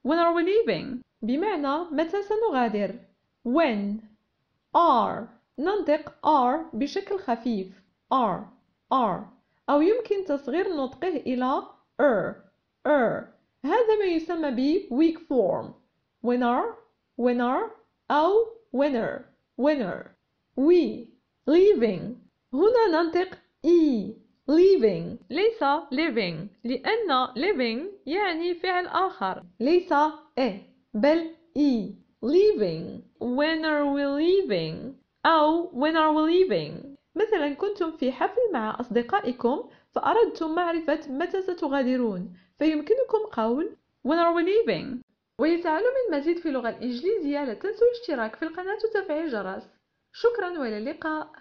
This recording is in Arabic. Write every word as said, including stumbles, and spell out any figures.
when are we leaving بمعنى متى سنغادر. when are ننطق are بشكل خفيف are are أو يمكن تصغير نطقه إلى er er هذا ما يسمى ب weak form when are when are أو winner winner. we leaving هنا ننطق e leaving ليس living لأن living يعني فعل آخر ليس e بل e leaving. when are we leaving أو when are we leaving مثلا كنتم في حفل مع أصدقائكم فأردتم معرفة متى ستغادرون فيمكنكم قول when are we leaving. ولتعلم المزيد في اللغة الإنجليزية لا تنسوا الاشتراك في القناة وتفعيل الجرس. شكرا وإلى اللقاء.